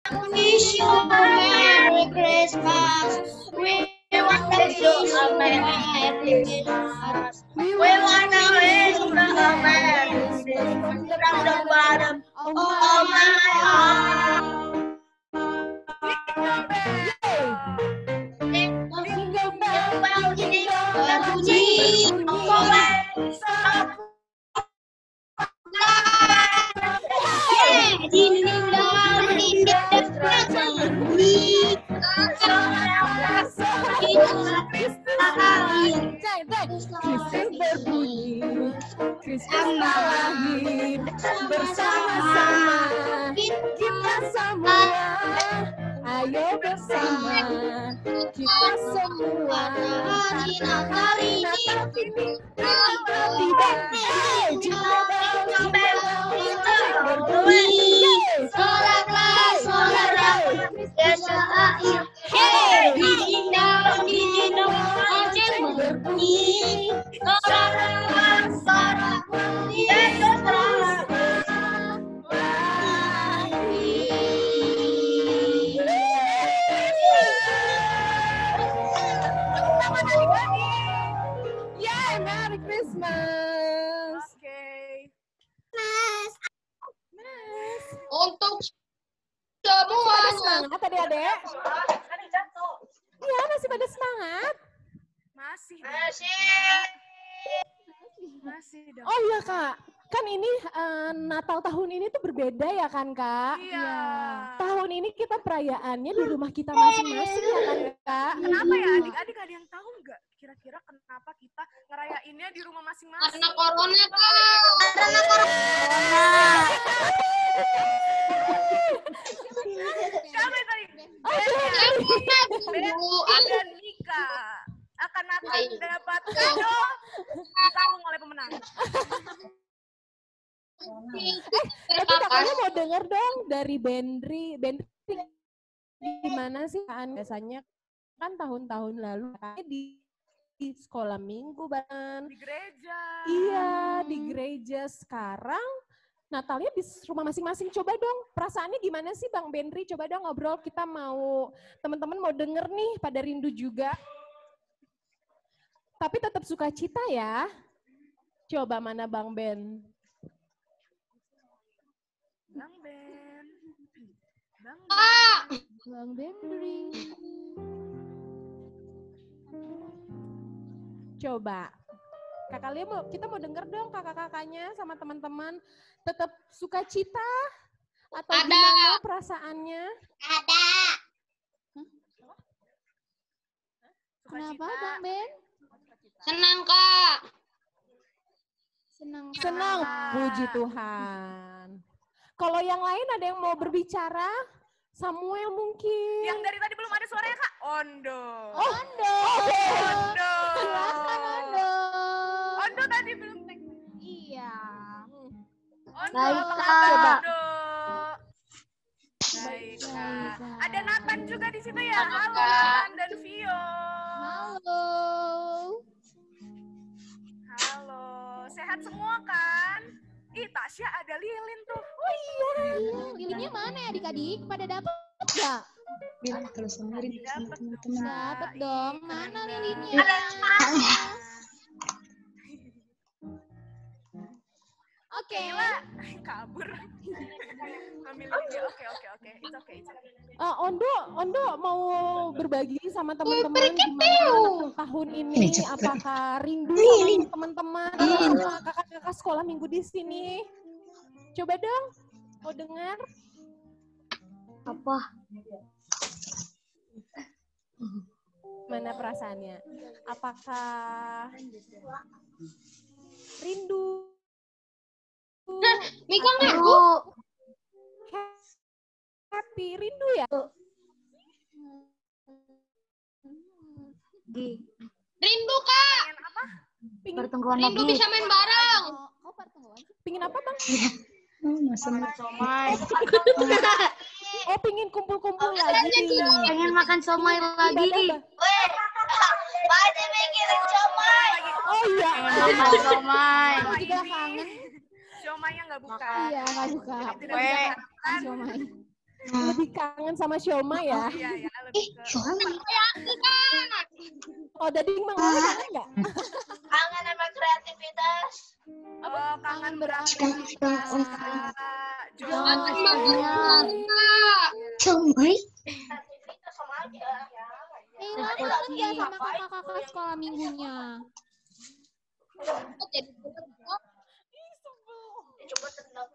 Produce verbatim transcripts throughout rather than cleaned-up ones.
wish you a Merry Christmas. We want to wish you a Merry Christmas. We want to wish you a Merry Christmas from the bottom of my heart. Jingle bell, jingle bell, bunyi, kobel, stop. Dinding dong, dinding bunyi. Kristus berbunyi, Kristus lahir bersama-sama kita semua. Ayo bersama kita semua. Hari Natal ini tiba. Jingle bell, jingle bell, berbunyi. Sorak-sorak, sorak-sorak, Yesus. Hey, dinding dong, dinding dong, lonceng berbunyi. Sorak-sorak, sorak, Yesus Yay, Merry Christmas. Oke. Okay. Mas. Mas. Untuk semua. semua. Semangat adik-adik. Tadi jatuh. Iya, masih pada semangat. Masih. Masih. Masih dong. Oh iya Kak, kan ini uh, Natal tahun ini tuh berbeda ya kan Kak? Iya. Tahun ini kita perayaannya di rumah kita masing-masing ya kan Kak? Kenapa ya adik-adik ada yang tahu nggak? Kira-kira kenapa kita ngerayainnya di rumah masing-masing? Karena corona Kak. Karena corona. Siapa tadi? Bu, ada Nika. Akan akan dapat kado ditanggung oleh pemenang. Eh, tapi kakaknya mau denger dong dari Bendri. Bendri gimana sih kan biasanya kan tahun-tahun lalu di, di sekolah minggu Bang. Di gereja. Iya, di gereja. Sekarang Natalnya di rumah masing-masing. Coba dong perasaannya gimana sih Bang Bendri? Coba dong ngobrol, kita mau teman-teman mau denger nih, pada rindu juga. Tapi tetap sukacita ya. Coba mana Bang Ben? Bang Ben. Bang Ben. Bang Bendri. Coba. Kakak Lia mau, kita mau denger dong kakak-kakaknya sama teman-teman. Tetap sukacita atau ada. Gimana perasaannya? Ada. Kenapa Bang Ben? Senang Kak. Senang. Senang. Puji Tuhan. Kalau yang lain ada yang mau berbicara? Samuel mungkin. Yang dari tadi belum ada suaranya Kak. Ondo. Oh, Ondo. Ondo. Silakan Ondo. Ondo tadi belum tek. Iya. Ondo. Baik, apa Kak. kabar, Ondo? Baik Kak. Ada Nathan juga di situ ya. Halo, Halo Kak. Nathan dan Vio. Halo. Halo. Sehat semua kan? Ih, Tasya ada Lilin tuh. Oh iya. Lilinnya mana ya adik-adik? Pada dapat nggak? Bilang kalau sama Rin sama teman-teman. Dapat dong. Mana lilinnya? Oke. Lah, kabur. Ambil Lilinnya. Oke, oke, oke. It's okay, it's okay. Uh, Ondo, Ondo mau berbagi sama teman-teman gimana tahun ini? Apakah rindu sama teman-teman, sama kakak-kakak sekolah minggu di sini? Coba dong, mau dengar? Apa? Mana perasaannya? Apakah rindu? Mika Atau ngaku. happy, rindu ya? Di Rindu Kak. Pengen apa? Pingin, pertemuan Rindu lagi. bisa main bareng. oh, pertemuan. Pingin apa bang? Oh, masih Somai. Oh, pingin kumpul-kumpul lagi. pengen makan somai lagi. Pasti mikirin somai. Oh iya. Makan somai. Aku juga kangen. Siomanya nggak buka. Iya, nggak buka. Tidak bisa Weh. makan. Somai. lebih kangen sama Syoma ya. Iya ya, lebih ke Oh, Dading Mang Oli kangen nggak? Kangen sama kreativitas. oh, kangen Sekarang- beraktivitas. sekarang- Jualan Cemai. Kreativitas sama aja. Kayla kangen nggak sama kakak-kakak sekolah minggunya? Coba tendang.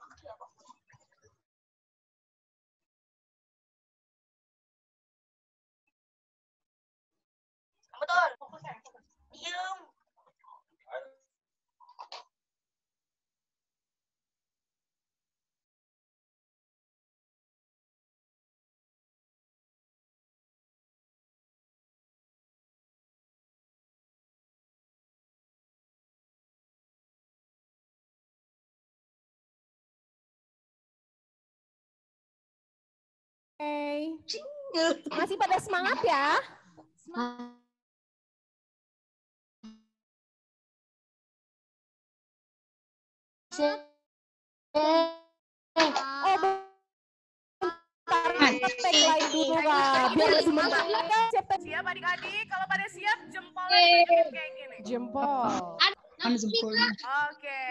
Betul. Diam. Oke. Masih pada semangat ya? Oh, bentar, tagline dulu Kak. Biar lebih semangat. Siapa siap adik-adik? Kalau pada siap, jempolnya ditunjukin kayak gini. jempol? Mana jempolnya? Oke.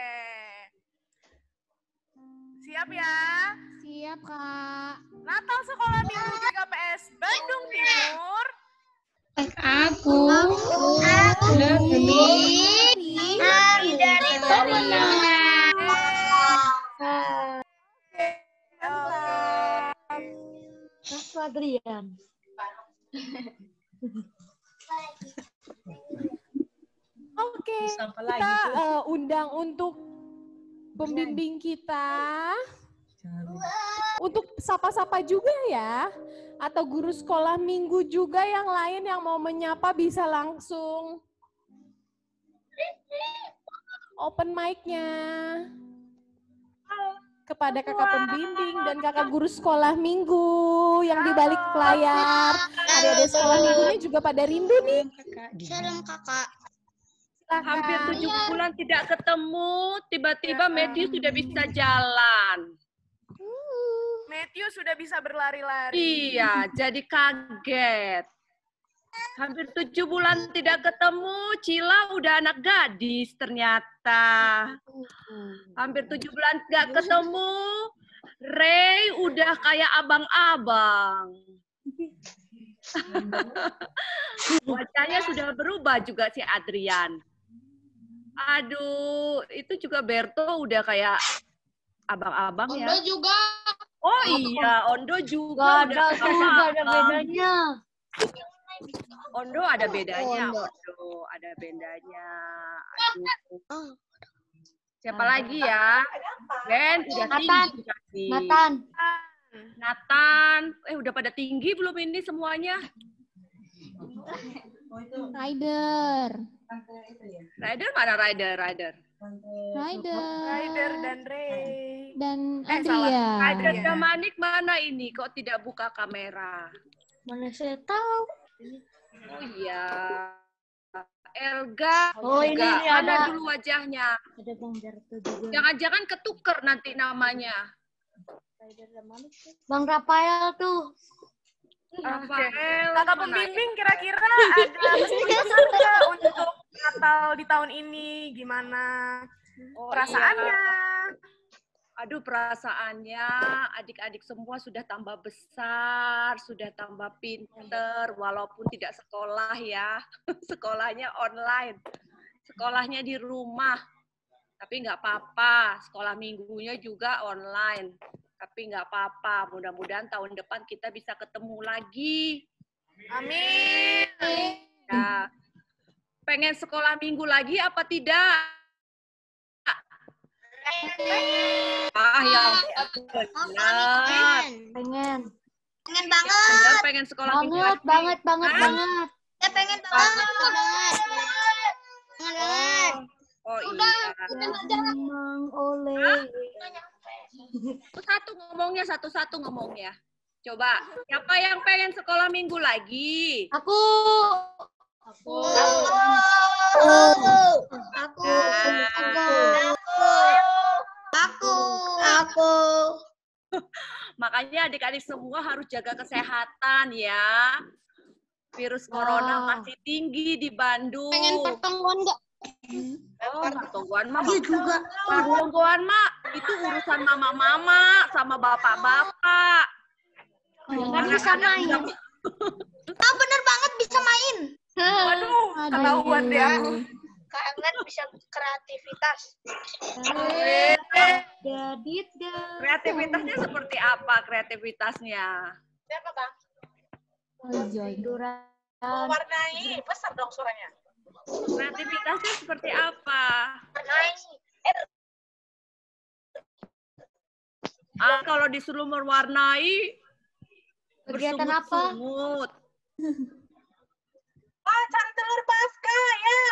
Siap ya? Siap, Kak. Natal Sekolah Minggu G K P S Bandung Timur. Aku. Lebih hari dari kemenangan. Mas Adrian. Oke, kita uh, undang untuk pembimbing kita untuk sapa-sapa juga ya, atau guru sekolah minggu juga yang lain yang mau menyapa bisa langsung open mic-nya kepada kakak pembimbing dan kakak guru sekolah minggu yang di balik layar. Adik-adik sekolah minggunya juga pada rindu nih. Salam kakak. Hampir tujuh bulan tidak ketemu, tiba-tiba Matthew sudah bisa jalan. Matthew sudah bisa berlari-lari. Iya, jadi kaget. Hampir tujuh bulan tidak ketemu, Cila udah anak gadis ternyata. Hampir tujuh bulan tidak ketemu, Ray udah kayak abang-abang. Wajahnya sudah berubah juga si Adrian. Aduh, itu juga Berto udah kayak abang-abang ya. Ondo juga. Oh iya, Ondo juga udah Gak ada abang-abang. bedanya. Ondo ada bedanya, Ondo. Ondo ada bedanya. Aduh. Siapa lagi ya? Ben udah tinggi pasti. Nathan. Nathan, eh udah pada tinggi belum ini semuanya? Rider. Rider mana Rider? Rider. Rider. Ryder dan Ray. Dan Eh, salah. Andrea. Rider Iya. dan Manik mana ini? Kok tidak buka kamera? Mana saya tahu. Oh iya. Elga. Oh, ini juga. nih Mana ada. dulu wajahnya? Ada Bang Darto juga. Jangan-jangan ketuker nanti namanya. Bang Rafael tuh. Rafael. Kakak mana? pembimbing kira-kira ada pesan nggak untuk Natal di tahun ini? Gimana Oh, perasaannya? iya. Aduh, perasaannya adik-adik semua sudah tambah besar, sudah tambah pinter, walaupun tidak sekolah ya. Sekolahnya online. Sekolahnya di rumah. Tapi nggak apa-apa, sekolah minggunya juga online. Tapi nggak apa-apa, mudah-mudahan tahun depan kita bisa ketemu lagi. Amin. Ya. Pengen sekolah minggu lagi apa tidak? Ah, ya benar. Pengen. Pengen banget. Benar pengen sekolah minggu Banget, lagi. banget, banget, Hah? banget. Ya pengen banget. Banget. Pengen banget. Oh iya. Bang Oleh. Satu ngomongnya, satu-satu ngomongnya. Coba, siapa yang pengen sekolah minggu lagi? Aku. Aku. Aku. Aku. Aku. Aku. Aku. Makanya adik-adik semua harus jaga kesehatan ya. Virus corona masih tinggi di Bandung. Pengen pertemuan nggak? Oh, pertemuan mah juga. Pertemuan mah itu urusan mama-mama sama bapak-bapak. Kan bisa main. Ah, bener banget bisa main. Waduh, ketahuan deh aku. Kangen bisa kreativitas. Jadi Kreativitasnya seperti apa kreativitasnya? Siapa bang? tiduran. Mewarnai. Besar dong suaranya. Kreativitasnya seperti apa? Warnai. Ah, kalau disuruh mewarnai, Kegiatan apa? bersungut-sungut. Oh, cari telur pasca ya.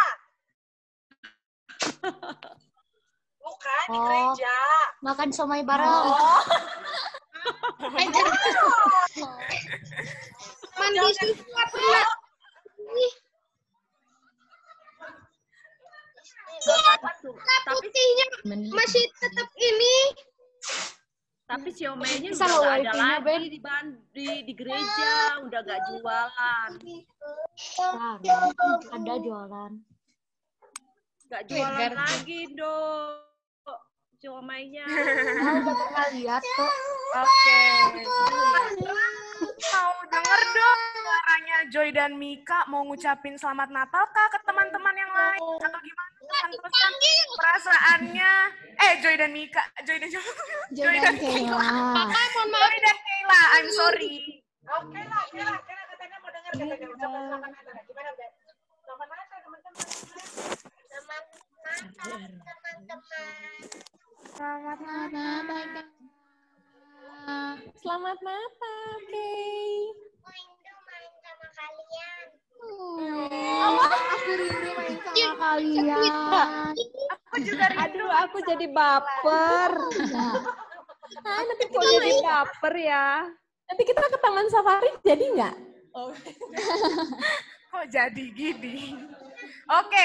Bukan di Oh. gereja. Makan somai bareng. Mandi susah ya. Tapi Masih tetap ini. tapi siomenya Bisa udah loh nggak ada wifi-nya, Ben. lagi di, ban- di di gereja, udah nggak jualan, Bentar, ada jualan. nggak jualan lagi dong siomenya. Nah, udah pernah lihat kok. Oke. Mau denger dong suaranya Joy dan Mika mau ngucapin selamat Natal kah ke teman-teman yang lain atau gimana pesan-pesan perasaannya? Eh Joy dan Mika, Joy dan Joy, Joy dan Kayla. Joy dan Kayla, I'm sorry. Oke lah, oke lah, oke lah, katanya mau dengar katanya ucapan selamat Natal. Gimana, Ben? Selamat Natal, teman-teman. Selamat Natal, teman-teman. Selamat Natal. Selamat Natal, Kay. Rindu main sama kalian. Aku rindu main sama kalian. Aku juga rindu. Aduh, aku jadi baper. Ah, nanti Kok kita jadi baper ya? nanti kita ke Taman Safari jadi nggak? Kok jadi gini? Oke,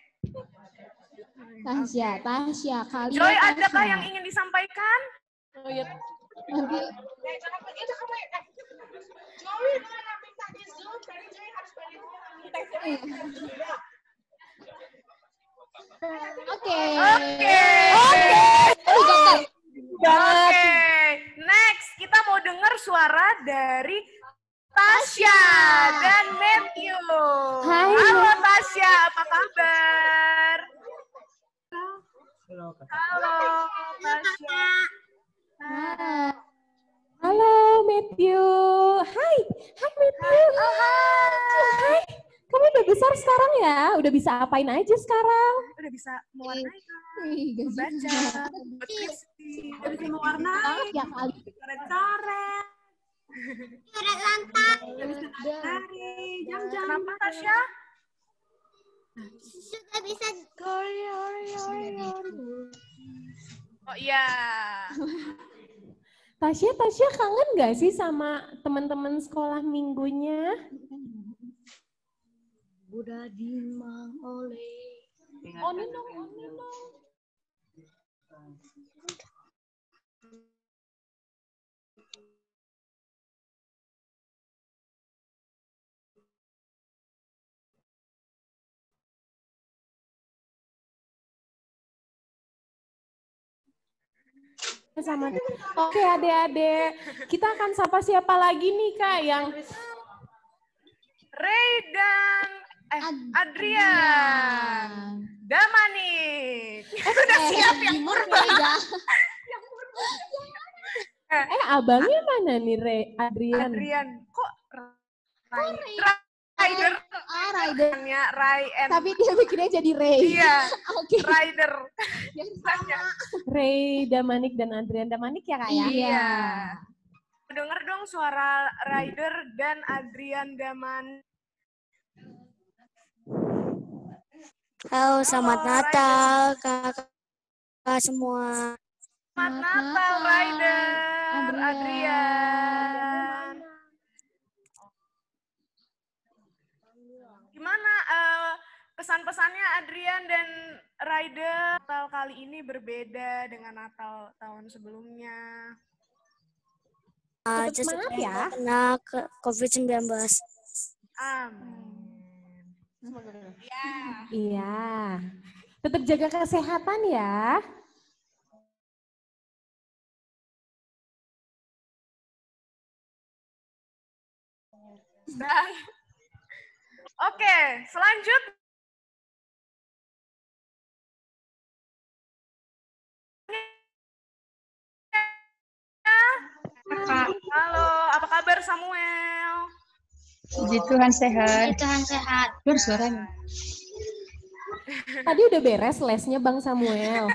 Tasya, Tasya, kalian. Joy adakah Tasya. yang ingin disampaikan? Oh iya. Nanti Eh, jangan begitu kamu. Eh, Joey, dengan minta di Zoom, tadi Joey harus balik dulu. Oke. Oke. Oke, next kita mau dengar suara dari Tasya dan Matthew. Hai, Halo Tasya, apa kabar? Halo Tasya. Halo, Matthew. Hai, hai Matthew. Oh, hai. Hai, kamu udah besar sekarang ya? Udah bisa apain aja sekarang? Udah bisa mewarnai kan? Wih, gaji. Baca, membuat puisi, udah bisa mewarnai, Ya kali. coret-coret. Coret lantak. Udah bisa nari, jam-jam. Kenapa Tasya? Sudah bisa. Oh iya. Tasya, Tasya kangen nggak sih sama teman-teman sekolah minggunya? Udah dimang oleh. Oh, ini dong, oh, ini dong. Sama. Oke, adik-adik. Kita akan sapa siapa lagi nih, Kak, yang Ray dan eh, Adrian. Damanik. Sudah siap yang purba. eh abangnya mana nih, Re? Adrian? Adrian, kok Ray? Rider. Ah, Rider. Namanya Ray and Tapi dia bikinnya jadi Ray. iya, Oke. Rider. Yang sama. Ray, Damanik, dan Adrian. Damanik ya, Kak, ya? Iya. Dengar dong suara Rider dan Adrian Daman. Halo, selamat Halo, Natal kakak semua. Selamat Natal, Rider, Adrian. Adrian. Gimana eh, pesan-pesannya Adrian dan Rider? Natal kali ini berbeda dengan Natal tahun sebelumnya. Tetap aja semangat supaya ya. nggak kena ke covid sembilan belas. Amin. Ya. Iya. Tetap jaga kesehatan ya. Dan oke, selanjutnya Kakak. halo, apa kabar Samuel? Puji Tuhan sehat. Puji Tuhan sehat. Keluar suaranya. Tadi udah beres lesnya Bang Samuel.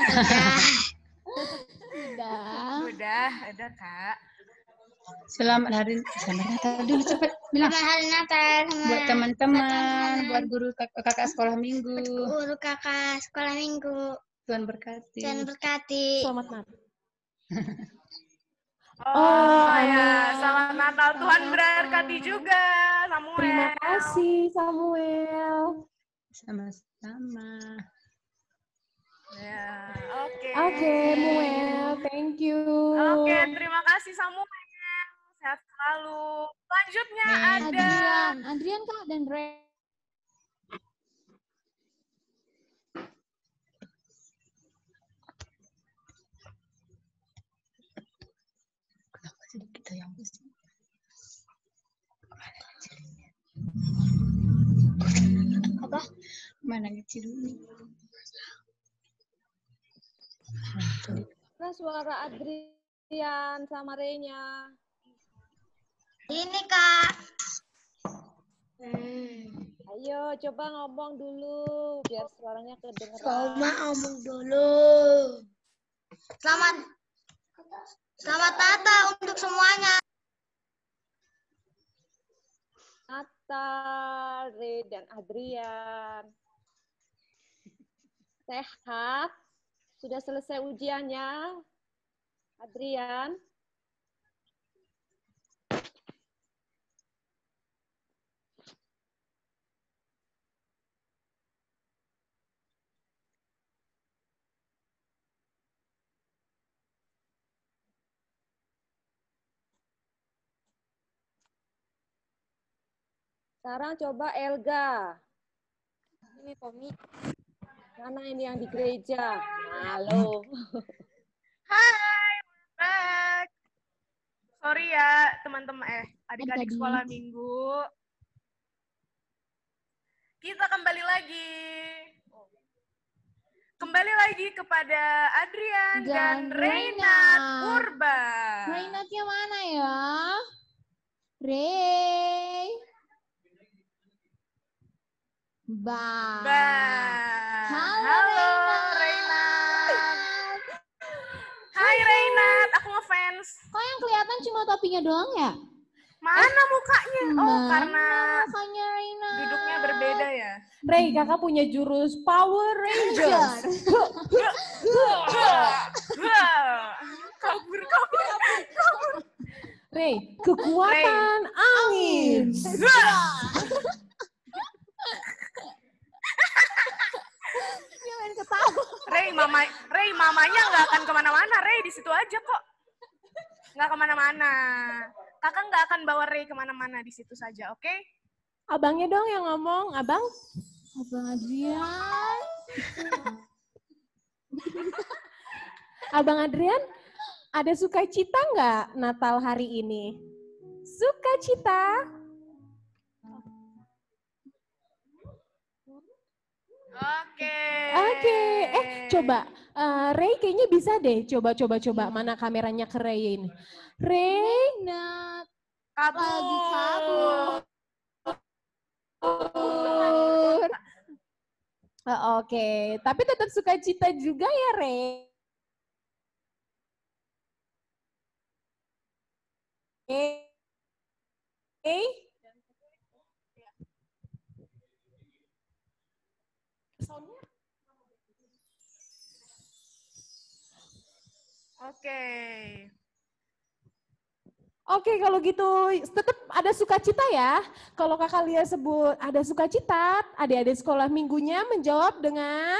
Udah. Udah, udah Kak. Selamat hari selamat Natal dulu cepet bilang. Selamat hari Natal semua. Buat teman-teman, buat guru kak- kakak sekolah minggu. Guru kakak sekolah minggu. Tuhan berkati. Tuhan berkati. Selamat Natal. Oh, Oh, ya, amin. selamat Natal. Tuhan berkati juga Samuel. Terima kasih Samuel. Sama-sama. Ya, oke. Oke, Muel, thank you. Oke, terima kasih Samuel. Sehat selalu. Selanjutnya Nih. ada Adrian, Adrian Kak dan Ray. Kenapa sih kita yang pusing? Apa? Mana kecil dulu? Nah, suara Adrian sama Renya. Ini Kak. Hmm. Ayo coba ngomong dulu biar suaranya kedengeran. Coba ngomong dulu. Selamat Selamat Natal untuk semuanya. Natal, Ray dan Adrian. Sehat? Sudah selesai ujiannya? Adrian? Sekarang coba Elga. Ini Tommy. Mana ini yang di gereja? Halo. Hai, back. Sorry ya teman-teman eh adik-adik Tadi. sekolah minggu. Kita kembali lagi. Kembali lagi kepada Adrian dan, Dan Reina Reina. Purba. Reynatnya mana ya? Ray. Ba. Ba. Halo, Halo Reina. Reynat. Hai Reynat, aku ngefans. Kok yang kelihatan cuma topinya doang ya? Mana mukanya? Oh, Mana karena mukanya Reina? duduknya berbeda ya. Ray, kakak punya jurus Power Rangers. Kabur, kabur, kabur. Ray, kekuatan angin. Dia main ketawa. Ray, mama, Ray, mamanya nggak akan kemana-mana. Ray di situ aja kok. Nggak kemana-mana. Kakak nggak akan bawa Ray kemana-mana di situ saja, oke? Okay? Abangnya dong yang ngomong, abang. Abang Adrian. Abang Adrian, ada sukacita nggak Natal hari ini? Sukacita? Oke. Oke, eh coba uh, Ray kayaknya bisa deh. Coba, coba, coba. Mana kameranya ke Ray ini? Ray, Nah, Kabur. lagi kabur. Oh, oke. Tapi tetap sukacita juga ya Ray. Oke. Oke. Oke, kalau gitu tetap ada sukacita ya. Kalau kakak lihat sebut ada sukacita, adik-adik sekolah minggunya menjawab dengan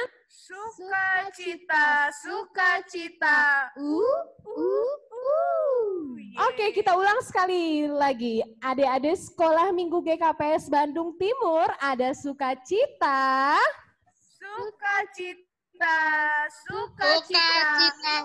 Sukacita, sukacita. Uh, uh, uh. Oke, kita ulang sekali lagi. Adik-adik sekolah Minggu G K P S Bandung Timur, ada sukacita. Sukacita, sukacita.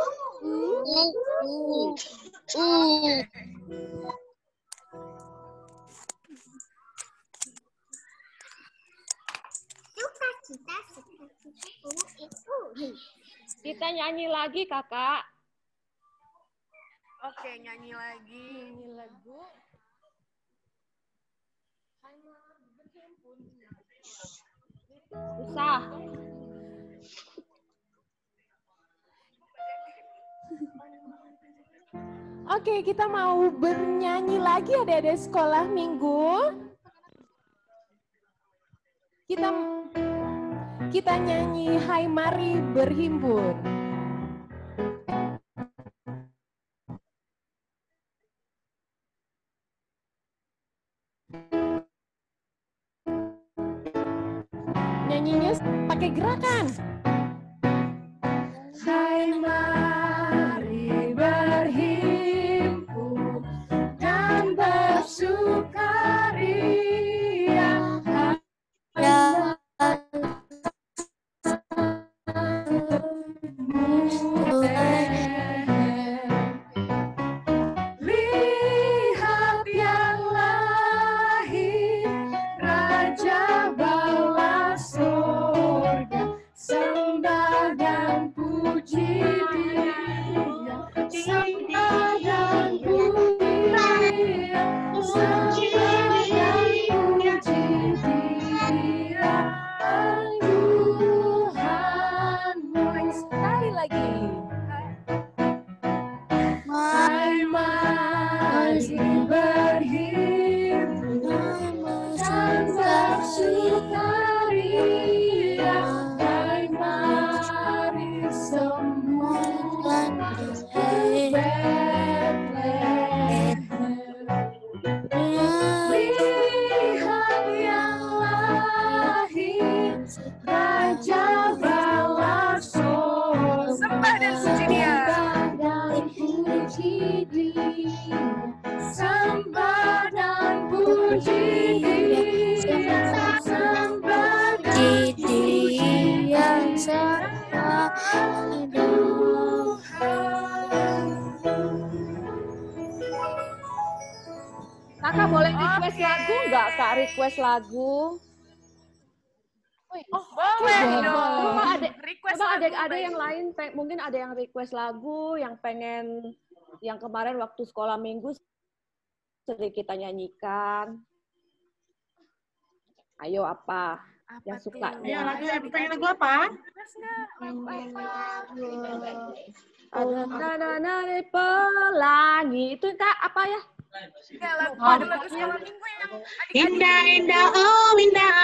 Sukacita, sukacita itu. Kita nyanyi lagi, Kakak. Oke, nyanyi lagi. Ini lagu. Susah. Oke, kita mau bernyanyi lagi adik-adik sekolah minggu. Kita kita nyanyi Hai Mari Berhimpun. Nyanyinya pakai gerakan. Hai mari berhimpun dan bersukaria. Lihat yang lahir, Raja bala surga, sembah dan puji Dia, sembah dan puji Dia, sembah dan puji Dia, Tuhan. Sekali lagi. Hai mari berhimpun dan bersukaria. Hai mari semua ke Betlehem. Lihat yang lahir, Raja bala surga, Sembah dan puji Dia. dan puji Dia, sembah dan puji Dia, sembah dan puji Dia, Kakak boleh request lagu nggak, Kak? Request lagu. Oh, boleh dong. Coba ada, Request coba ada, lagu, ada baik. yang lain, pe- mungkin ada yang request lagu, yang pengen, yang kemarin waktu sekolah minggu sering kita nyanyikan. Ayo apa? Apa Yang tuh? suka. Ya, lagu Ayo, pengen lagu dikasih apa? request nggak? Lagu apa? Ada nada dari pelangi. Itu Kak apa ya? Ya, lagu, ada lagu sekolah minggu yang adik-adik. Indah, indah, oh indah.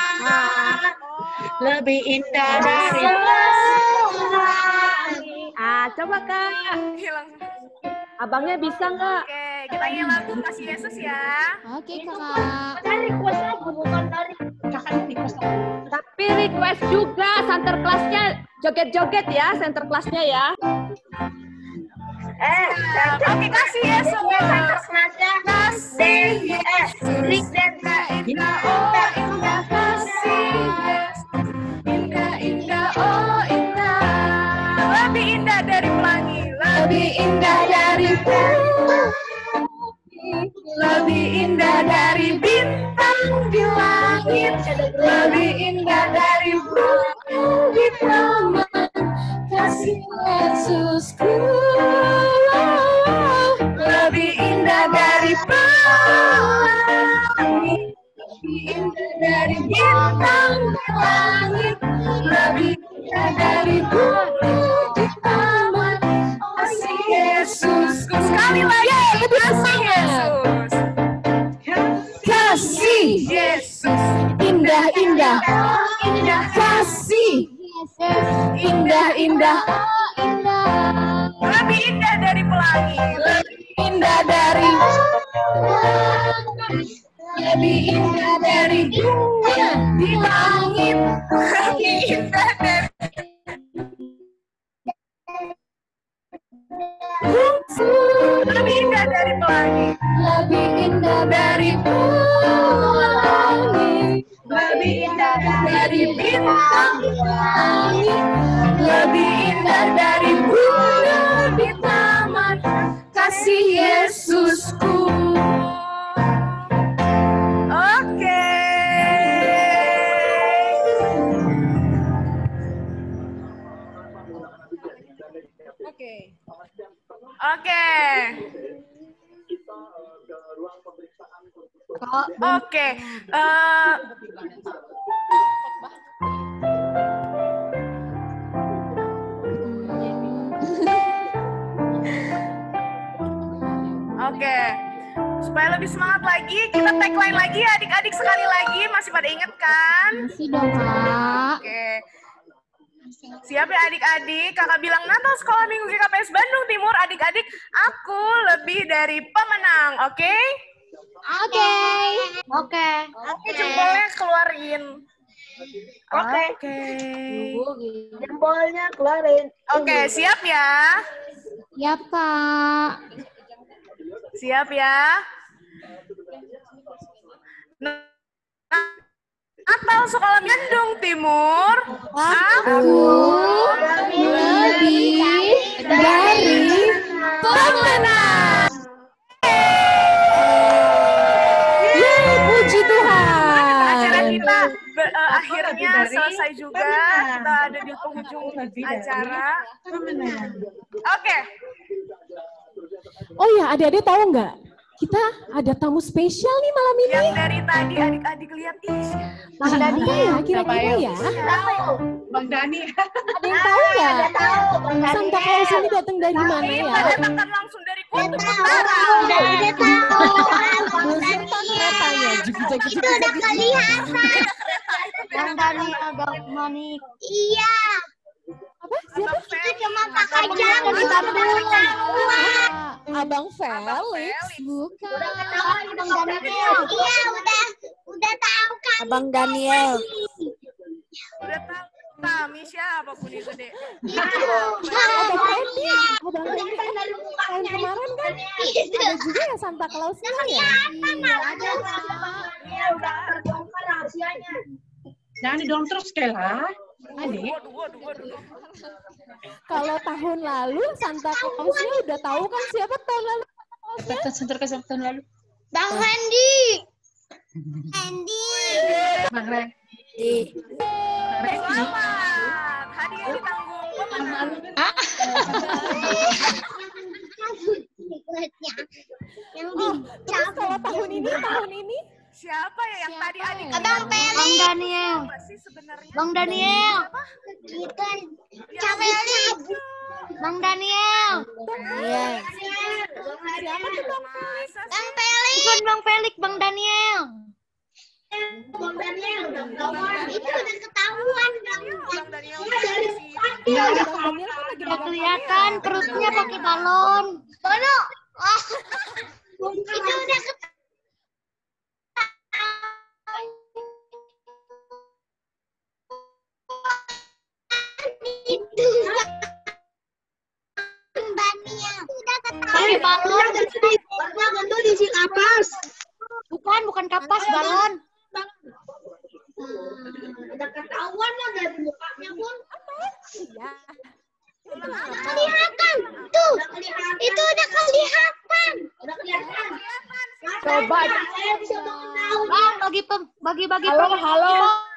Lebih indah dari Pelangi. Ah, coba Kak. Hilang. Abangnya bisa nggak? Oke, kita nyanyi lagu Kasih Yesus ya. Oke, Kakak. Dari request lagu, bukan dari Tapi request juga center kelasnya joget-joget ya, center kelasnya ya. eh Oke, Kasih Yesus. kelasnya kasih yes Rick dan Indah, oh indah kasih Yesus. Indah, indah, oh indah. Lebih indah dari pelangi. Lebih indah dari pelangi. Lebih indah dari bintang di langit. Lebih indah dari burung di taman. Kasih Yesusku. Lebih indah dari pelangi. Lebih indah dari bintang di langit. Lebih indah dari burung di taman. Kasih Yesusku. Sekali lagi. Kasih Yesus. Kasih Yesus. Indah, indah. Indah kasih. Indah, indah. Lebih indah dari pelangi. Lebih indah dari lebih indah dari bunga di langit. Lebih indah dari bungsu. Lebih indah dari pelangi, lebih indah dari bintang di langit, lebih indah dari bunga di taman, kasih Yesusku. Oke. Oke. Oke. Oke. Eh, Oke. Supaya lebih semangat lagi, kita tagline lagi ya adik-adik sekali lagi. Masih pada inget kan? Masih dong, Kak. Oke. Siap ya adik-adik? Kakak bilang Natal Sekolah Minggu G K P S Bandung Timur. Adik-adik, aku lebih dari pemenang, oke? Oke. Oke. Oke, jempolnya keluarin. Oke. Oke. Jempolnya keluarin. Oke, siap ya? Siap, Kak. Siap ya? Nah, Natal Sekolah Bandung Timur. Aku lebih dari pemenang. Yeay, puji Tuhan. Acara kita be- eh, akhirnya selesai juga. Kita ada di penghujung acara. Oke. Oh ya, adik-adik tahu nggak? Kita ada tamu spesial nih malam ini. Yang dari tadi adik-adik lihat ih. Bang Dani ya, kira-kira ya. Bang Dani. Ada yang tahu nggak? Santa Claus ini datang dari mana ya? Datangkan langsung dari Kutub Utara. Udah tahu. Beserta keretanya. Juki-juki Itu udah kelihatan. Bang Daniel, Bang Monik. Iya. Apa? Siapa? Itu cuma kakak jam. Kita belum ketahuan. Abang Felix. Bukan. Udah ketahuan Bang Daniel. Iya, udah udah tahu kan. Abang Daniel. Udah tahu kami siapapun itu deh. Abang Fendi. Abang Fendi. Tahun kemarin kan ada juga ya Santa Clausnya ya? Iya, ada. Iya, udah terbongkar rahasianya. Jangan didorong terus, Kela. Adik. Waduh, waduh, waduh. Kalau tahun lalu Santa Clausnya udah tahu kan siapa tahun lalu? Kata center ke tahun lalu. Bang Fendi. Fendi. Bang Ren. Di Selamat hadir di tanggung pemenang. Oh, terus kalau tahun ini, tahun ini Siapa ya yang tadi adik? Abang Felix. Bang Daniel. Apa sih sebenarnya? Bang Daniel. Kita Felix. Bang Daniel. Iya. siapa tuh Bang Felix? Bang Felix. Bukan Bang Felix, Bang Daniel. Bang Daniel udah ketahuan. Itu udah ketahuan. Bang Daniel dari sini. Iya, Bang Daniel kan lagi Udah kelihatan perutnya pakai balon. Bono. Oh. Itu udah ketahuan. Itu. Bang Daniel. Udah ketahuan. Pakai balon. Warna gendut isi kapas. Bukan, bukan kapas, balon. Udah ketahuan lah dari mukanya pun. Iya. Kelihatan. Tuh. Itu udah kelihatan. Udah kelihatan. Coba. Bang, bagi pem, bagi bagi. Halo, halo.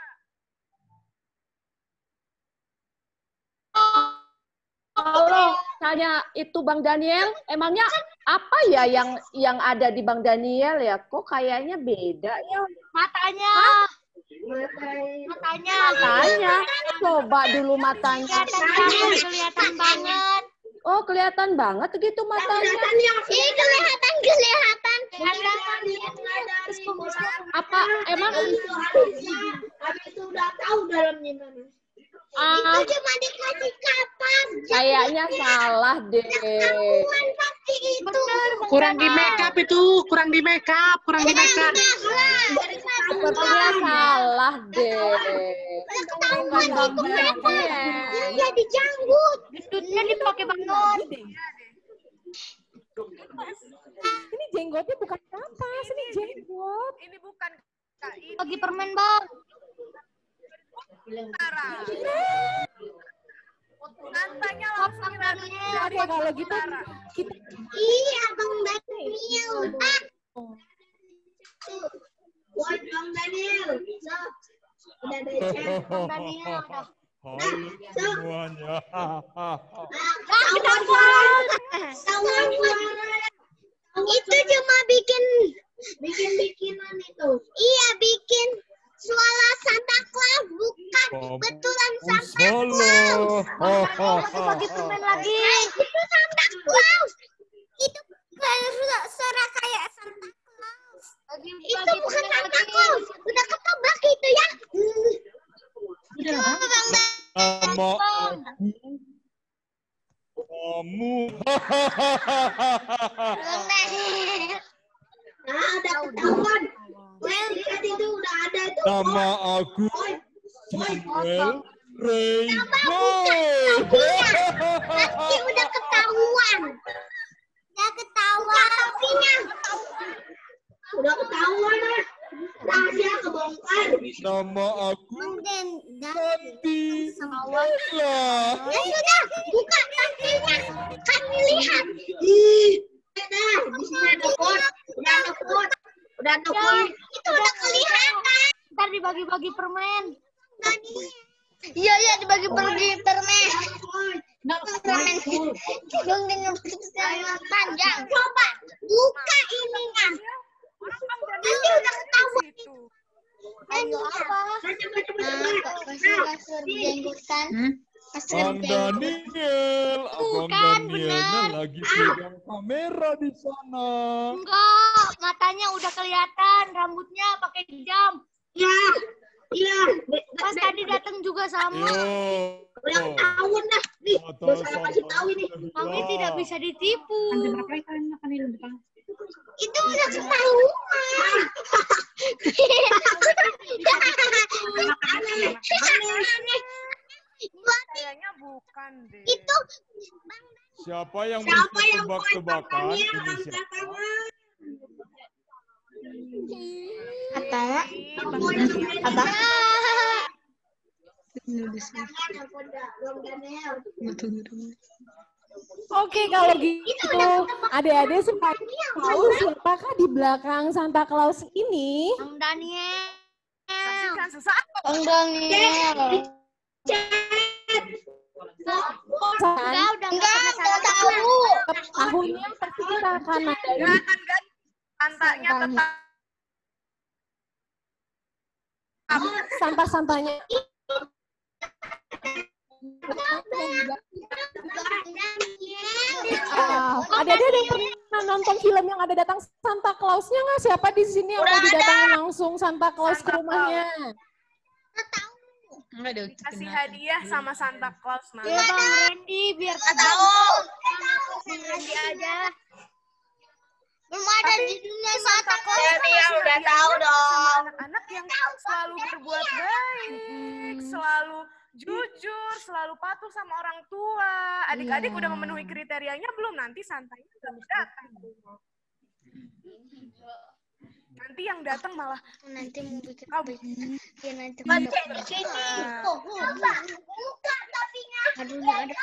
Halo, tanya itu Bang Daniel, emangnya apa ya yang yang ada di Bang Daniel ya? Kok kayaknya beda ya? Matanya. Matanya. Matanya. Coba dulu matanya. Kelihatan, kelihatan banget. Oh, kelihatan banget gitu matanya. Ih, kelihatan, kelihatan. Apa emang Habis itu udah tahu dalamnya mana. ah, Itu cuma dikasih kapas. kayaknya salah deh. Ketahuan pasti itu. Kurang di make up itu, kurang di make up, kurang di make up. Sepertinya salah deh. Ketahuan itu kenapa? Dia jadi janggut. Gendutnya dipakai balon. Ini jenggotnya bukan kapas, ini jenggot. Ini bukan Kak, ini Bagi permen, Bang. Tara. Santanya langsung kita Oke, kalau gitu kita Iya, Bang Daniel. Ah. Buat Bang Daniel. So, udah ada chat Bang Daniel. Udah. Halo semuanya. Tawan, itu cuma bikin bikin bikinan itu. Iya, bikin suara Santa Claus, bukan betulan Santa Claus. Bagi permen lagi. Itu Santa Claus. Itu kayak suara kayak Santa Claus. Itu bukan Santa Claus. Udah ketebak itu ya. Udah, Bang. Nama aku kamu. Nah, udah ketahuan. Well, lihat itu udah ada itu. Nama aku Samuel Rainbow. Nanti udah ketahuan. Udah ketahuan. Topinya. Udah ketahuan lah. Rahasia kebongkar. Nama aku Dan Santi Bella. ya sudah, buka topinya. Kami lihat. Ih, nah, di sini ada pot. Udah ada pot. Udah ada pot. Itu udah kelihatan. Ntar dibagi-bagi permen. Iya, iya dibagi-bagi permen. Permen hidung dengan panjang. Coba buka ininya. Nanti udah ketahuan. Ayo apa? Coba coba coba. Kasur jenggotan. Bang Daniel, Abang Danielnya lagi pegang kamera di sana. Enggak, matanya udah kelihatan, rambutnya pakai jam. Iya, iya. Pas tadi datang juga sama. Yo. Udah ketahuan dah. Nih, Mata gue saya kasih tahu ini. Kami tidak bisa ditipu. Nanti berapa kalian makan di depan? Itu udah ketahuan. kayaknya bukan deh. Itu Siapa yang siapa bisa yang buat tebak-tebakan? bapaknya? Ini Angkat siapa? tangan. Apa? Apa? Oke, kalau gitu adik-adik supaya tahu siapakah di belakang Santa Claus ini. Bang Daniel. Saksikan sesaat. Bang Daniel. Kan udah enggak tahu. tahunnya pasti kita akan ada Gak akan ganti. Santanya tetap. Santa-santanya. Ah, adik-adik ada yang pernah nonton film yang ada datang Santa Claus-nya nggak? Siapa di sini yang mau didatangin langsung Santa Claus ke rumahnya? Enggak ada. Kasih hadiah sama Santa Claus nanti. Ya Bang Randy biar Tahu. Bang Randy aja. Belum ada di dunia Santa Claus. Ya udah tahu dong. Anak-anak yang selalu berbuat baik, selalu jujur, selalu patuh sama orang tua. Adik-adik udah memenuhi kriterianya belum? Nanti santanya nggak datang. Nanti yang datang malah Nanti mau bikin kamu. ya nanti mau sini. Oh, buka topinya. Aduh, nggak ada.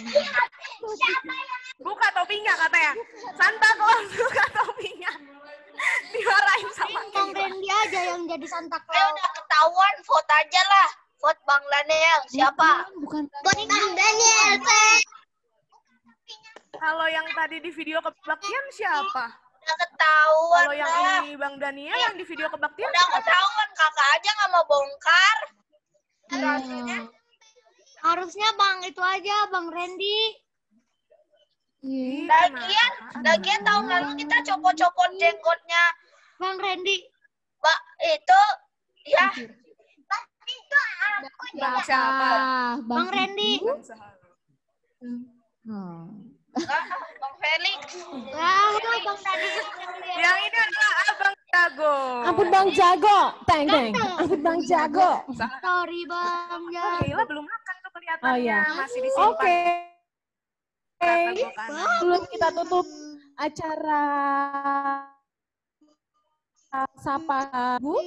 Buka topinya katanya. Santa Claus buka topinya. Dimarahin sama Bang kita. Randy aja yang jadi Santa Eh, Claus. udah ketahuan, vote aja lah. Vote Bang Daniel. Siapa? Bukan. Vote Bang Daniel, Teh. Kalau yang tadi di video kebaktian siapa? Udah ketahuan. Kalau yang lah. ini Bang Daniel yang di video kebaktian Udah siapa? ketahuan, kakak aja nggak mau bongkar. Harusnya Bang itu aja, Bang Randy. Ih, Lagian, kenapa? lagian tahun lalu kita copot-copot jenggotnya. Bang Randy. Mbak, itu, ya. Itu aku Bang siapa? Bang Randy. Bang Sahal. Enggak, Bang Felix. Wah, Bang Randy. Yang ini adalah Abang Jago. Ampun Bang Jago, teng teng. Ampun Bang Jago. Sorry Bang. Ya. Gila belum makan tuh kelihatannya. Oh, iya. Masih disimpan. Oke. Kata gua kan. Sebelum kita tutup acara sapa Bu.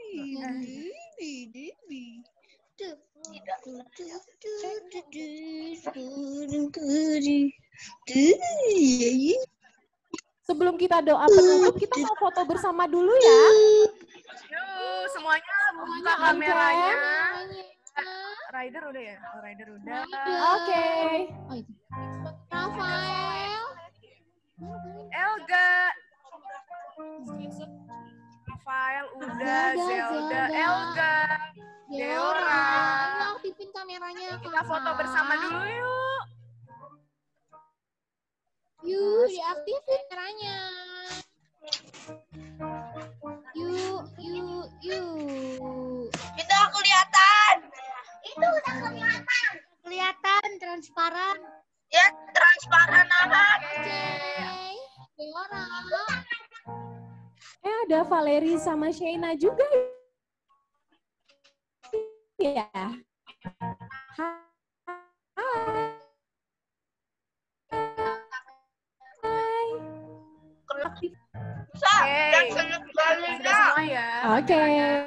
Sebelum kita doa penutup, kita mau foto bersama dulu ya. Yuk, semuanya buka on kameranya. cam. Rider udah ya? Oh, Rider udah. Oke. Rafael. Elga. Rafael udah, Zelda, Zelda, Zelda. Elga, Deora. Ayo aktifin kameranya. Kita foto bersama dulu yuk. Yuk, diaktifin kameranya. Yuk, yuk, yuk. Itu kelihatan. Itu udah kelihatan. Kelihatan transparan. Ya, transparan amat. Oke. Deora. Eh ada Valeri sama Shaina juga ya. Hai. Oke. Sudah semua ya. Oke.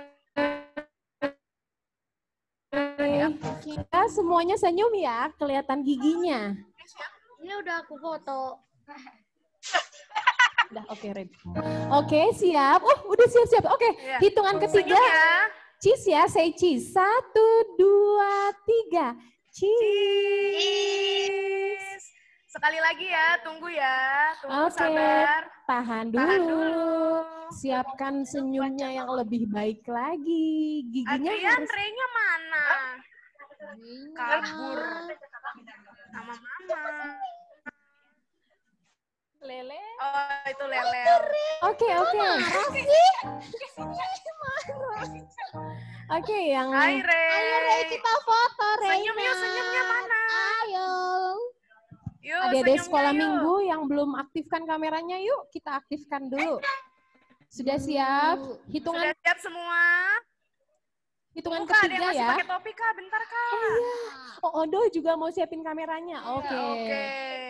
Kita semuanya senyum ya, kelihatan giginya. Ini udah aku foto. Udah, oke, ready. Oke, siap. Oh, udah siap-siap. Oke, Iya. hitungan ketiga. Senyum ya. Cheese ya, say cheese. Satu, dua, tiga. Cheese. Cheese. Sekali lagi ya, tunggu ya. Tunggu Oke, sabar. tahan dulu. Tahan dulu. Siapkan senyumnya yang lebih baik lagi. Giginya Adrian, harus... Rey-nya mana? Kabur sama mama. Lele. Oh, itu Lele. Oke, oke. Oke, yang... Hai, Rey. Ayo, Rey, kita foto, Rey. Senyum yuk, senyumnya mana? Ayo. Yuk, Adik-adik senyumnya sekolah yuk. minggu yang belum aktifkan kameranya, yuk kita aktifkan dulu. Sudah siap? Hitungan Sudah siap semua? hitungan Buka, ada yang ketiga masih ya. pakai topi, Kak. Bentar, Kak. Oh, Odo juga mau siapin kameranya. Oke. Oke.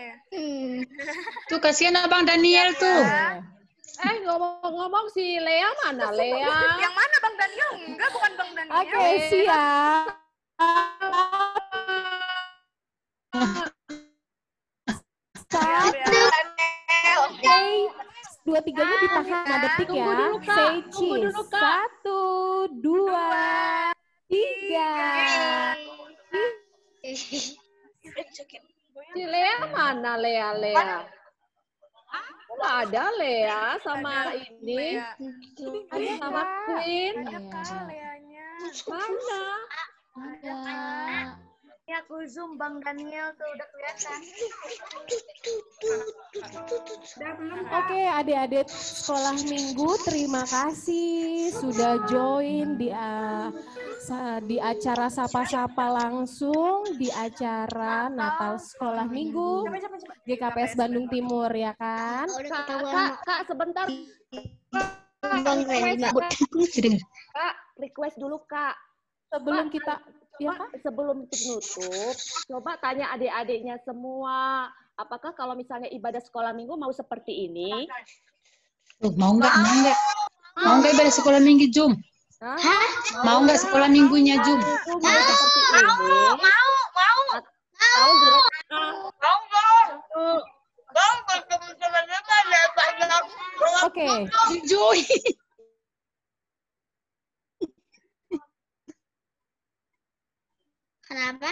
Tuh kasihan Abang Daniel tuh. Eh, ngomong-ngomong si Lea mana? Lea. Yang mana Bang Daniel? Enggak, bukan Bang Daniel. Oke, siap. Siap, ya. Oke. Dua tiganya ditahan lima detik ya. Tunggu dulu, Kak. Say Tunggu cheese. dulu, Kak. Satu, dua, tiga. Si Lea mana? Lea, Lea. Nggak ada Lea sama ini. Lea. Sama Queen. Ada Kak, Leanya. Mana? Ada. Ya aku zoom Bang Daniel tuh udah kelihatan. Oke, adik-adik sekolah minggu, terima kasih sudah join di uh, sa- di acara sapa-sapa langsung di acara Natal sekolah minggu G K P S Bandung Timur ya kan? Kak, Kak, Kak, sebentar. Bang Rendy. Kak, request dulu, Kak. Sebelum kita ya Kak? Sebelum tutup, coba tanya adik-adiknya semua, apakah kalau misalnya ibadah sekolah minggu mau seperti ini? Tuh, mau nggak? Mau nggak? Mau nggak ibadah sekolah minggu, Jum? Hah? Mau nggak sekolah minggunya, Jum? Mau seperti ini? Mau, mau. Tahu juga? Mau dong. Bang, teman-temannya pada banyak. Oke. Jujur. Kenapa?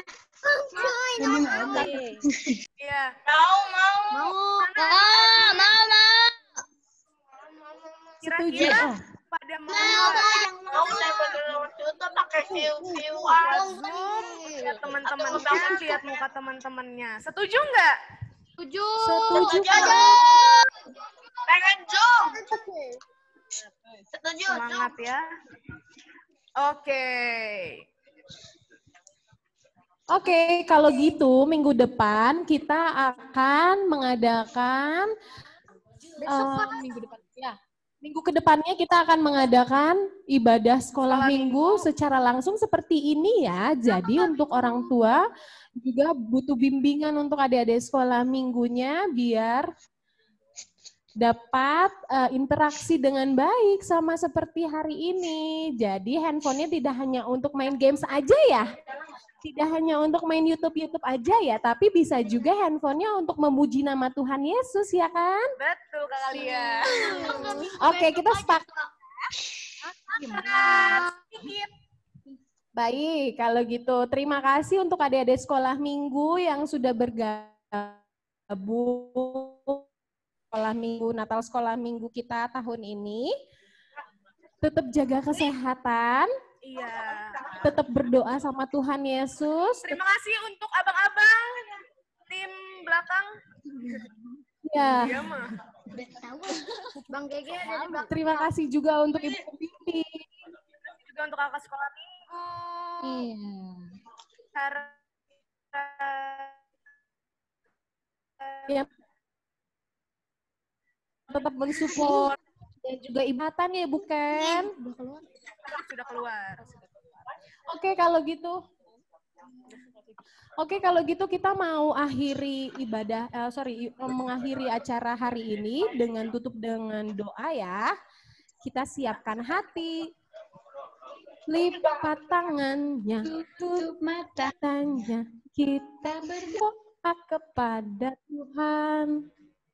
Iya. Mau, mau. Mau. Ah, mau, mau. Setuju. Kira-kira Oh, pada mau Mau, nggak? yang mau bener-bener itu pakai view-view. Buka Zoom, lihat teman-temannya, lihat muka teman-temannya. Setuju nggak? Setuju. setuju. Pengen zoom. Setuju. Semangat ya. Oke. Oke, kalau gitu minggu depan kita akan mengadakan eh, minggu depan ya. Minggu kedepannya kita akan mengadakan ibadah sekolah Sekolah minggu secara langsung seperti ini ya. Jadi untuk orang tua juga butuh bimbingan untuk adik-adik sekolah minggunya biar dapat uh, interaksi dengan baik sama seperti hari ini. Jadi handphonenya tidak hanya untuk main games aja ya. Tidak hanya untuk main YouTube-YouTube aja ya, tapi bisa juga handphonenya untuk memuji nama Tuhan Yesus ya kan? Betul Kak Lia. Oke, kita sepakat. Baik, kalau gitu terima kasih untuk adik-adik sekolah minggu yang sudah bergabung sekolah minggu, Natal sekolah minggu kita tahun ini. Tetap jaga kesehatan. Iya. Tetap berdoa sama Tuhan Yesus. Terima kasih untuk abang-abang tim belakang. Ya. Iya mah. Bang Gege ada di belakang. Terima kasih juga untuk Ibu Bibi. Juga untuk kakak sekolah minggu. Iya. Sarah. Ya. Tetap mensupport dan juga ibatan ya Bu Ken. Sudah keluar. Oke kalau gitu. Oke kalau gitu kita mau akhiri ibadah, uh, sorry mengakhiri acara hari ini dengan tutup dengan doa ya. Kita siapkan hati, lipat tangannya, tutup matanya, kita berdoa kepada Tuhan.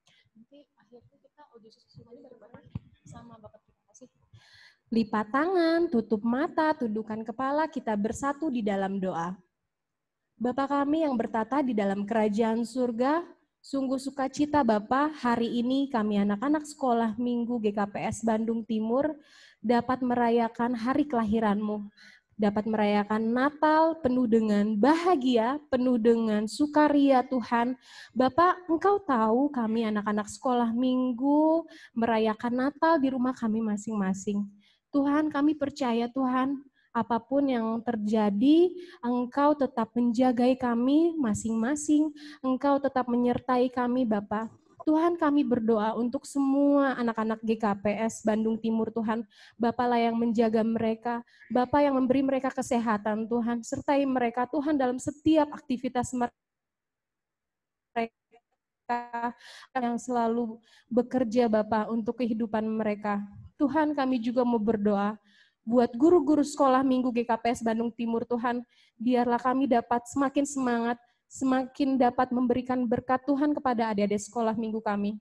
Sama Bapak terima kasih. Lipat tangan, tutup mata, tundukkan kepala, kita bersatu di dalam doa. Bapa kami yang bertata di dalam kerajaan surga, sungguh sukacita Bapa, hari ini kami anak-anak sekolah minggu G K P S Bandung Timur dapat merayakan hari kelahiran-Mu. Dapat merayakan Natal penuh dengan bahagia, penuh dengan sukaria Tuhan. Bapak, Engkau tahu kami anak-anak sekolah minggu merayakan Natal di rumah kami masing-masing. Tuhan, kami percaya Tuhan, apapun yang terjadi, Engkau tetap menjagai kami masing-masing. Engkau tetap menyertai kami Bapak. Tuhan kami berdoa untuk semua anak-anak G K P S Bandung Timur Tuhan. Bapaklah yang menjaga mereka, Bapak yang memberi mereka kesehatan Tuhan. Sertai mereka Tuhan dalam setiap aktivitas mereka yang selalu bekerja Bapak untuk kehidupan mereka. Tuhan kami juga mau berdoa buat guru-guru sekolah minggu G K P S Bandung Timur Tuhan. Biarlah kami dapat semakin semangat, semakin dapat memberikan berkat Tuhan kepada adik-adik sekolah minggu kami.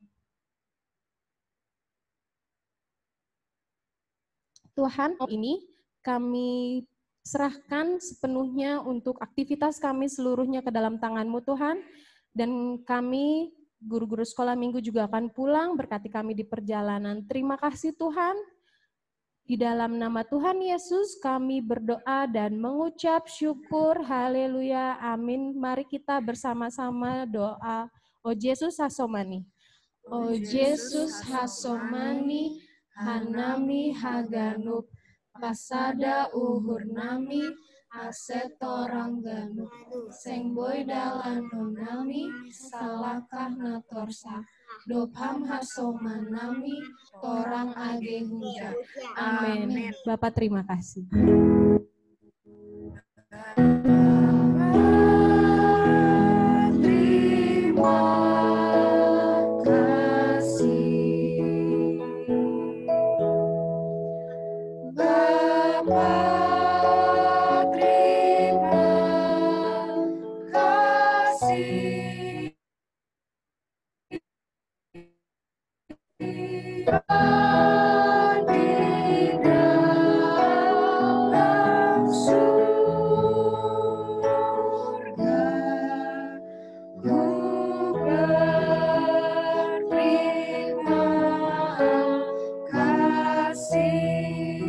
Tuhan, ini kami serahkan sepenuhnya untuk aktivitas kami seluruhnya ke dalam tangan-Mu Tuhan. Dan kami, guru-guru sekolah minggu juga akan pulang, berkati kami di perjalanan. Terima kasih Tuhan. Di dalam nama Tuhan Yesus kami berdoa dan mengucap syukur. Haleluya. Amin. Mari kita bersama-sama doa. O Yesus hasomani. O Yesus hasomani. Hanami haganuk. Pasada uhur nami. Asetorang ganuk. Sengboy dalan nonami. Salakah natorsa. Dopham hasomanami, torang age huja. Amin. Bapak terima kasih. Terima kasih. Bapak terima kasih. Di dalam surga, ku berterima kasih.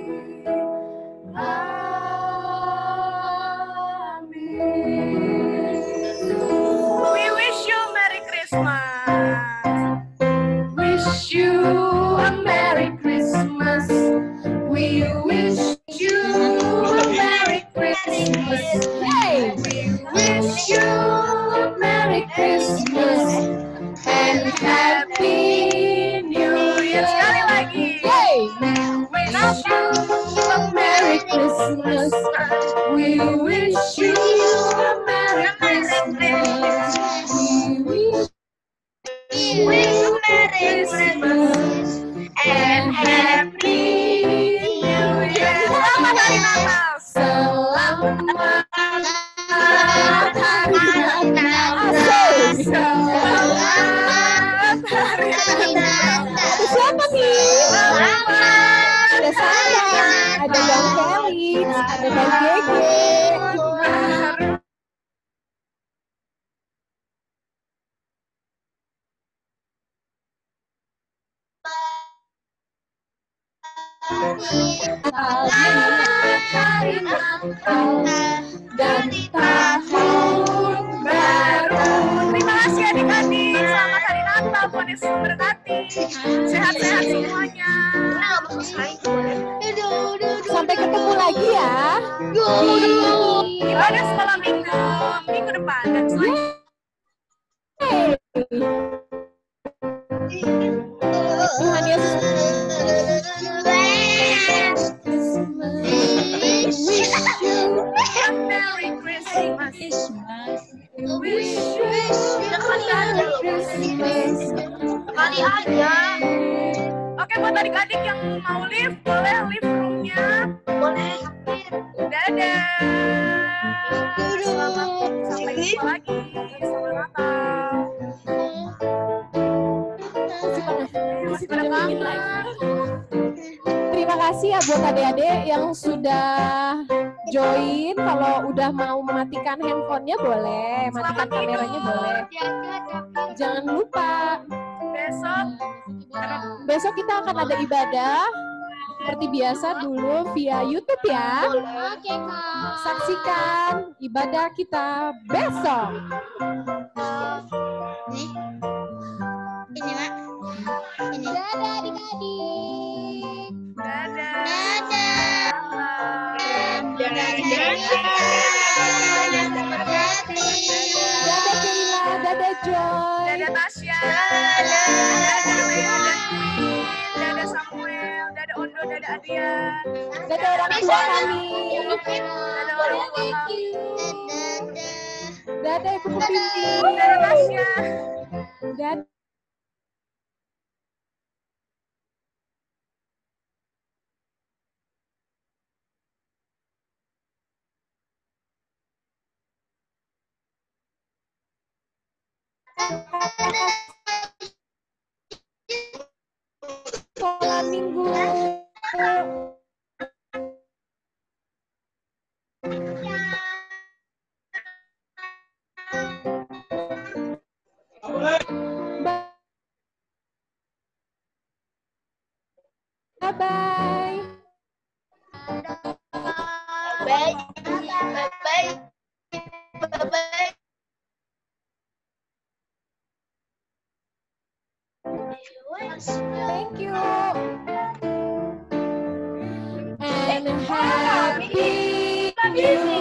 Amin. We wish you Merry Christmas. Wish you a Merry Christmas. We wish you a Merry Christmas. Hey! We wish you a Merry Christmas and Happy New Year. Sekali lagi. Hey! We wish you a Merry Christmas. We wish you a Merry Christmas. We wish you a Merry Christmas. ada Bang Felix, ada Bang Gege. Hari Natal dan tahun baru. Terima kasih adik-adik. Selamat hari Natal. Tuhan Yesus memberkati. Sehat-sehat semuanya. Sampai ketemu lagi ya di Ibadah sekolah minggu minggu depan dan selanjutnya. Tuhan Yesus. Merry Christmas. Wish you sekali aja loh. Sekali aja. Oke, buat adik-adik yang mau live, boleh live roomnya. Boleh. Dadah. Selamat sampai jumpa lagi. Selamat Natal. Masih pada kangen. Terima kasih ya buat adik-adik yang sudah join. Kalau udah mau mematikan handphonenya boleh, matikan kameranya boleh. Jangan lupa Besok besok kita akan ada ibadah seperti biasa dulu via YouTube ya. Oke, Kak. Saksikan ibadah kita besok. Nih. Ini, Mak. Ini. Dadah adik-adik. dadah. Dadah. Dadah. Dadah Keila, dadah Joy. Dadah Tasya. Dadah Lea dan Queen. Dadah Samuel. Dadah Ondo. Dadah Adrian. Dadah orang tua kami. Dadah orang tua kami. Dadah Ibu Pembimbing. Dadah Tasya. Dadah. Sekolah minggu. Bye-bye. Bye. Bye. Bye. Thank you. And happy New